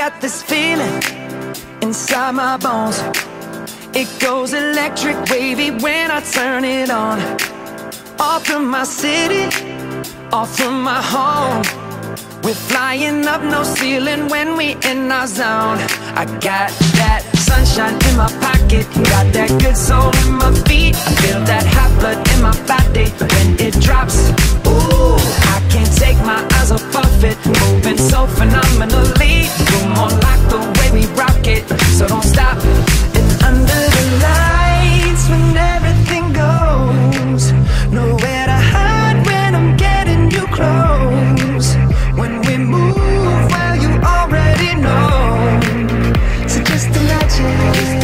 got this feeling inside my bones. It goes electric wavy when I turn it on. Off from my city, off from my home. We're flying up, no ceiling when we in our zone. I got that sunshine in my pocket, got that good soul in my feet. I feel that hot blood in my body when it drops. Ooh, I can't take my eyes off of it, moving so phenomenally. You're more like the way we rock it, so don't stop. And under the lights when everything goes, nowhere to hide when I'm getting you close. When we move, well, you already know. So just imagine.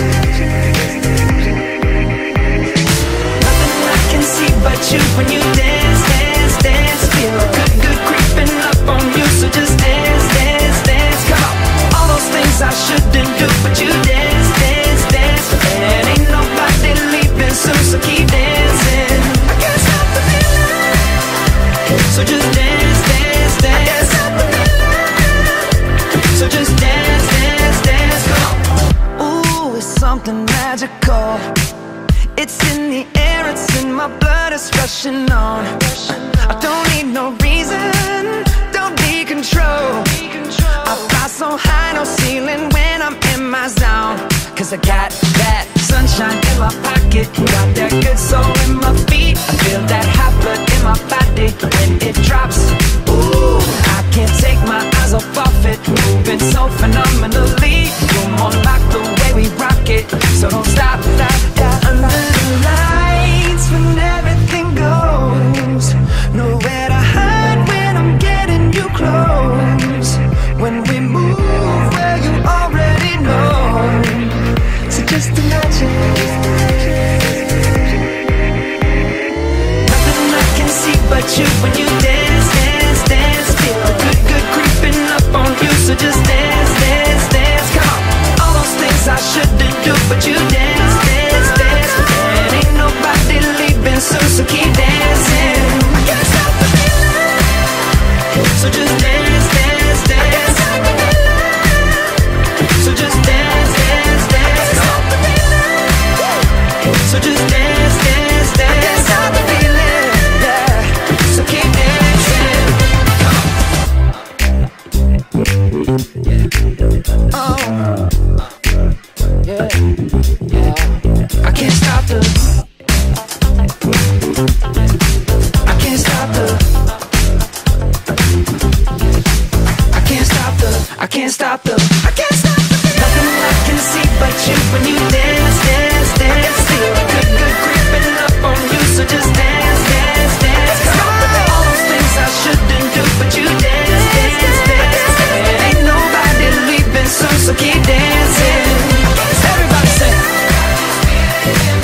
Nothing I can see but you when you dance, dance, dance. Feel good, good creeping up on you. So just dance, dance, dance. Come on. All those things I shouldn't do, but you dance, dance, dance. And ain't nobody leaving soon, so keep dancing. I can't stop the feeling. So just dance, dance, dance. I can't stop the feeling. So just dance, dance, dance. Come on. Ooh, it's something magical. It's in the air, it's in my blood, it's rushing on. I don't need no reason, don't need control. I fly so high, no ceiling when I'm in my zone. Cause I got that sunshine in my pocket, got that good soul in my feet. I feel that hot blood in my body when it drops. Ooh, I can't take my eyes off of it, moving so phenomenally. You're more like the way we rock it, so don't stop, stop, stop. Under the lights when everything goes, nowhere to hide when I'm getting you close. When we move, well, you already know. So just imagine. Nothing I can see but you when you dance, dance, dance. Feel good, good creeping up on you. So just dance, dance, dance. Come on. All those things I shouldn't do, but you dance, dance, dance. And ain't nobody leaving soon, so keep dancing. I can't stop the feeling. So just dance, dance, dance. I can't stop the feeling. So just dance, dance, dance. Stop the feeling. So just dance, dance, dance. I can't stop the feeling. Yeah. So keep dancing. Oh, yeah, yeah. I can't stop the. I can't stop the. I can't stop the. I can't stop the. I can't stop the. Nothing I can see but you when you dance, dance, dance. Feel good, good creeping up on you. So just dance, dance, dance. Come on. All those things I shouldn't do, but you dance, dance, dance. And ain't nobody leaving soon, so keep dancing. Everybody say.